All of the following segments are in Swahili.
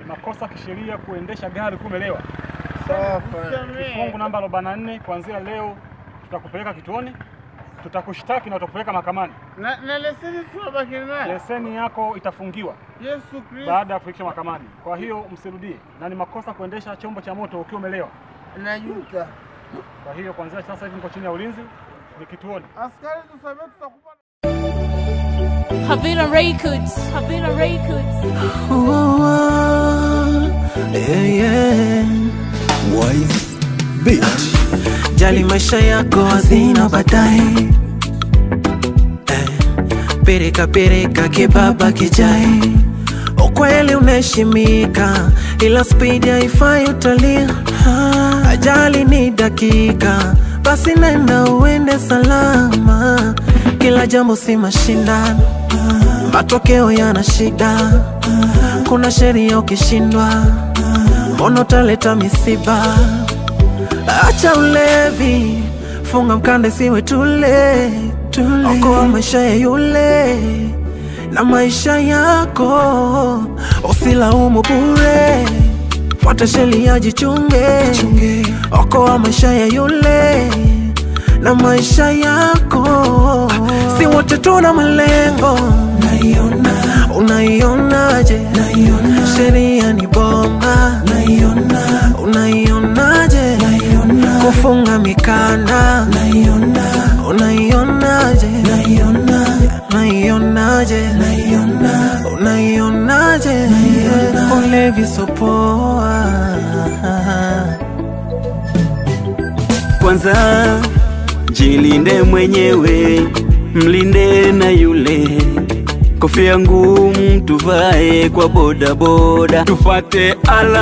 makosa kisheria kuendesha gari kumelewa. Kifungu namba 44 kuanzia leo tutakupeleka kituoni, tutakushtaki na tutakupeleka mahakamani. Na leseni tunabaki nayo. Leseni yako itafungiwa. Yesu Kristo. Baada ya kufikisha mahakamani. Kwa hiyo msirudie. Na ni makosa kuendesha chombo cha moto ukiwa umelewa. Najuta. Kwa hiyo kuanzia sasa hivi mko chini ya ulinzi, ni kituoni. Askari tusamehe, tutakupa Havila Records, Havila Records. Yeah. Wise bitch. Jali maisha yako hazina baadaye. Pereka kibaba kijai. Ukweli unaheshimika, ila speed haifai utalia. Ajali ni dakika, basi nenda uende salama. Kila jambo si mashindano, matokeo yana shida. Kuna sheria ukishindwa, mbona utaleta misiba? Acha ulevi, funga mkanda siwe tule. Okoa maisha ya yule na maisha yako, usilaumu bure. Fuata sheria, jichunge. Okoa maisha ya yule na maisha yako. Si wote tuna malengo. Unaionaje? Sheria ni bomba. Unaionaje? Kufunga mikanda. Unaionaje? Unaionaje? Ulevi sopoa. Kwanza jilinde mwenyewe, mlinde na yule. Kofia ngumu tuvae kwa boda boda. Tufate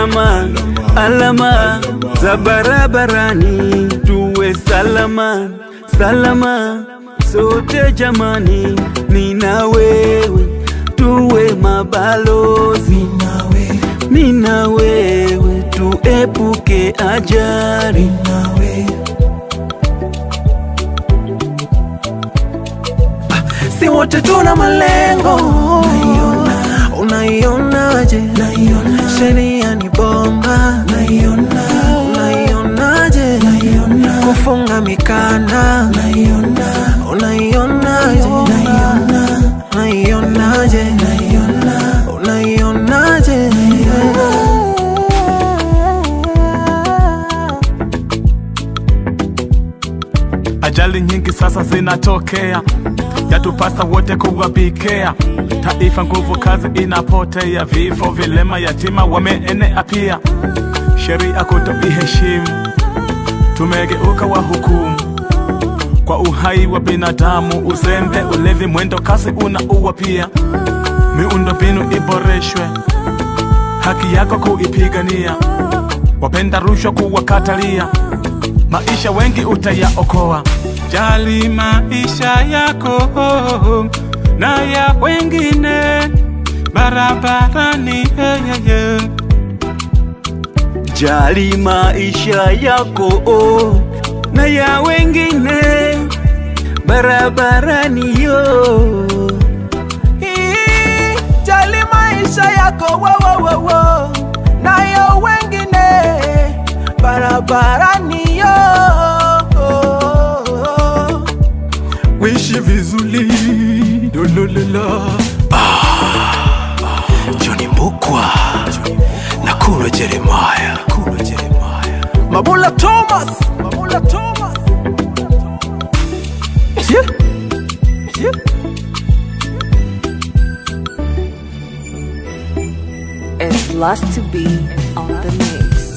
alama za barabarani, tuwe salama sote jamani. Mimi na wewe tuwe mabalozi, mimi na wewe tuepuke ajali. Si wote tuna malengo. Unaionaje? Sheria ni bomba. Unaionaje? Kufunga mikanda. Unaionaje? Unaionaje? Ajali nyingi sasa zinatokea, yatupasa wote kuwabikea. Taifa nguvu kazi inapotea, vifo vilema yatima wameenea pia. Sheria kutoiheshimu, tumegeuka wa hukumu kwa uhai wa binadamu. Uzembe, ulevi, mwendo kasi unaua pia. Miundo mbinu iboreshwe, haki yako kuipigania. Wapenda rushwa kuwakatalia, maisha wengi utayaokoa. Jali maisha yako na ya wengine barabarani. Jali maisha yako na ya wengine barabarani yo. Jali maisha yako na ya wengine barabarani yo. Wishi vizuli dololela. Johnny Mbukwa na Kuro Jeremiah. Mabula Thomas. Yeah. It's lost to be on the mix.